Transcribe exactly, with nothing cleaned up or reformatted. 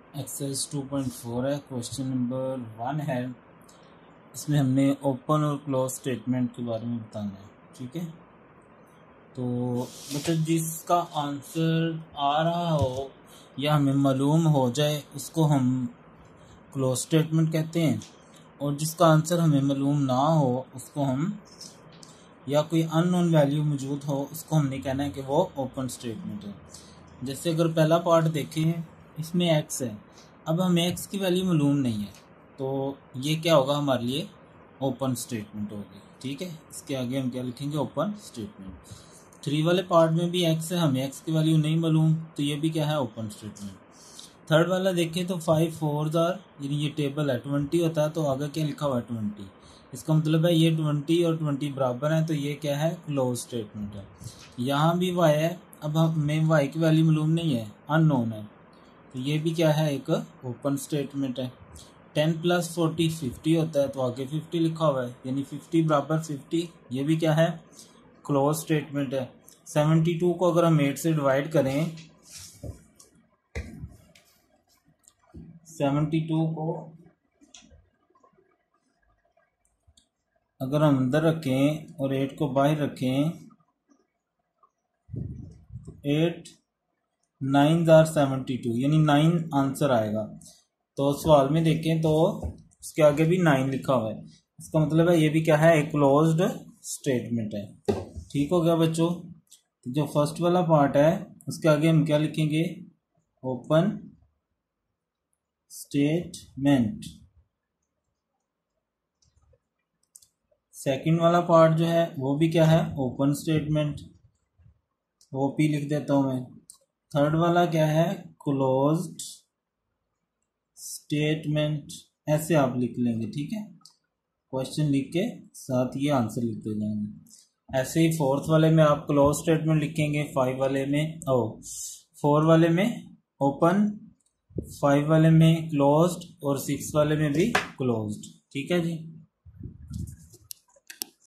Exercise two point four है, question number one है। इसमें हमने ओपन और क्लोज स्टेटमेंट के बारे में बताना है। ठीक है, तो मतलब जिसका आंसर आ रहा हो या हमें मालूम हो जाए उसको हम क्लोज स्टेटमेंट कहते हैं, और जिसका आंसर हमें मालूम ना हो उसको हम, या कोई अननोन वैल्यू मौजूद हो उसको हमने कहना है कि वो ओपन स्टेटमेंट है। जैसे अगर पहला पार्ट देखें, इसमें एक्स है, अब हमें एक्स की वैल्यू मालूम नहीं है, तो ये क्या होगा हमारे लिए ओपन स्टेटमेंट होगी। ठीक है, इसके आगे हम क्या लिखेंगे, ओपन स्टेटमेंट। थ्री वाले पार्ट में भी एक्स है, हमें एक्स की वैल्यू नहीं मालूम, तो ये भी क्या है, ओपन स्टेटमेंट। थर्ड वाला देखें तो फाइव फोर जार, यानी ये टेबल है, ट्वेंटी होता है तो आगे क्या लिखा हुआ है, ट्वेंटी। इसका मतलब है ये ट्वेंटी और ट्वेंटी बराबर है, तो ये क्या है, क्लोज स्टेटमेंट है। यहाँ भी वाई है, अब हमें वाई की वैल्यू मालूम नहीं है, अननोन है, तो ये भी क्या है, एक ओपन स्टेटमेंट है। टेन प्लस फोर्टी फिफ्टी होता है, तो आगे फिफ्टी लिखा हुआ है, यानी फिफ्टी बराबर फिफ्टी, ये भी क्या है, क्लोज स्टेटमेंट है। सेवेंटी टू को अगर हम एट से डिवाइड करें, सेवेंटी टू को अगर हम अंदर रखें और एट को बाहर रखें, एट नाइन जार सेवेंटी टू, यानी नाइन आंसर आएगा। तो सवाल में देखें तो उसके आगे भी नाइन लिखा हुआ है, इसका मतलब है ये भी क्या है, एक क्लोज्ड स्टेटमेंट है। ठीक हो गया बच्चों। तो जो फर्स्ट वाला पार्ट है उसके आगे हम क्या लिखेंगे, ओपन स्टेटमेंट। सेकंड वाला पार्ट जो है वो भी क्या है, ओपन स्टेटमेंट, वो पी लिख देता हूं मैं। थर्ड वाला क्या है, क्लोज्ड स्टेटमेंट, ऐसे आप लिख लेंगे। ठीक है, क्वेश्चन लिख के साथ ये आंसर लिखते जाएंगे। ऐसे ही फोर्थ वाले में आप क्लोज स्टेटमेंट लिखेंगे, फाइव वाले में ओ फोर वाले में ओपन, फाइव वाले में क्लोज्ड, और सिक्स वाले में भी क्लोज्ड। ठीक है जी।